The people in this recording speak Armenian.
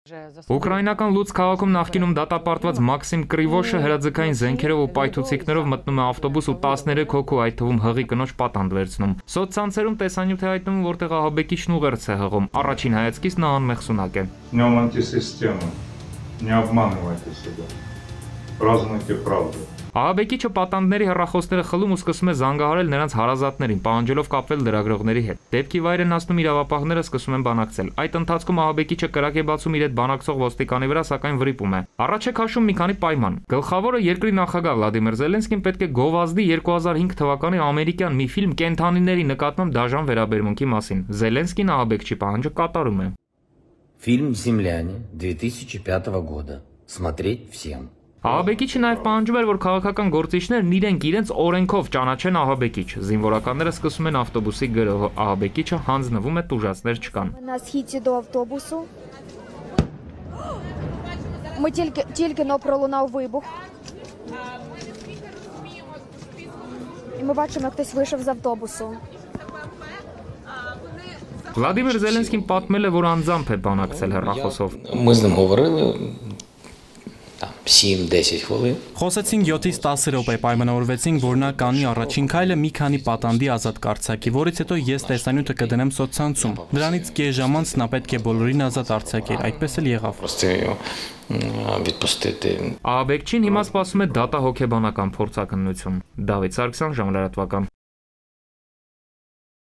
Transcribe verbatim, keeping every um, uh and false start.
Ուկրաինական Լուց քաղաքում նախկինում դատապարտված Մաքսիմ Կրիվոշը հրաձգային զենքերով ու պայթուցիկներով մտնում է ավտոբուս ու տասներեք հոգու, այդ թվում հղի կնոջ պատանդ վերցնում։ Սոցցանցերում տեսանյութ է հայտնվում, որտեղ ահաբեկիչն ուղերձ է հղում։ Առաջին հայացքից նա անմեղսունակ է։ В нем антисистема. Не обманывайте себя. Празднуйте правду. Ահաբեկիչը պատանդների հեռախոսները խլում ու սկսում է զանգահարել նրանց հարազատներին, պահանջելով կապվել լրագրողների հետ։ Դեպքի վայր են հասնում իրավապահները, սկսում են բանակցել։ Այդ ընթացքում ահաբեկիչը կրակ է բացում իր հետ բանակցող ոստիկանի վրա, սակայն վրիպում է։ Առաջ է քաշում մի քանի պայման։ Գլխավորը երկրի նախագահ Վլադիմիր Զելենսկին պետք է գովազդի երկու հազար հինգ թվականի ամերիկյան մի ֆիլմ կենդանիների նկատմամբ դաժան վերաբերմունքի մասին։ Զելենսկին ահաբեկչի պահանջը կատարում է։ Фильм «Земляне» две тысячи пятого года. Смотреть всем. Ահաբեկիչը նաև պահանջում էր, որ քաղաքական գործիչներն իրենք իրենց օրենքով ճանաչեն ահաբեկիչ։ Զինվորականները սկսում են ավտոբուսի գրոհը, ահաբեկիչը հանձնվում է, тужасներ չկան։ На східі до автобусу. Ми тільки, тільки но пролунав вибух. І ми бачимо, як хтось вийшов з автобусу. Վլադիմիր Զելենսկին պատմել է, որ անձամբ է բանակցել հեռախոսով։ Ми з ним говорили сім-десять хвилин. Խոսեցինք յոթից տասը րոպե, պայմանավորվեցինք, որ նա կանի առաջին քայլը մի քանի պատանդի ազատ կարձակի, որից հետո ես տեսանյութը կդնեմ սոցցանցում։ Դրանից կես ժամ անց նա պետք է բոլորին ազատ արձակեր, այդպես էլ եղավ։ Ահաբեկչին հիմա սպասում է դատահոգեբանական փորձակնություն։ Դավիթ Սարգսյան, Ժամանակ լրատվական։